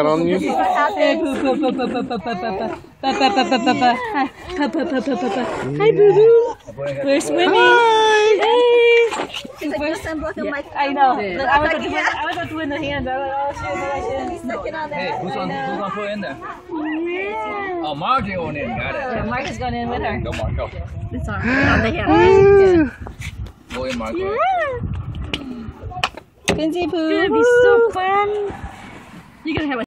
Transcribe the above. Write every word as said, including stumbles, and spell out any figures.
that on you? Hey, poo, poo, poo, poo, poo, poo, poo, poo. Pa, pa, pa, pa, pa, pa. Hi, pa, pa, pa, pa, pa, pa. Hi, boo boo. We're swimming. Hi. Hey. It's like just unblock the mic. I know. Look, I was about to win. I was about to win the hand. I was like, oh shit, but I shouldn't. Hey, who's on? Who's on foot in there? Oh, Mark going in. Got it. Yeah, Mark is going in with her. Go, Mark. Go. It's on. On the hand. Go in, Mark. Fancy poo. It's gonna be so fun. You're gonna have a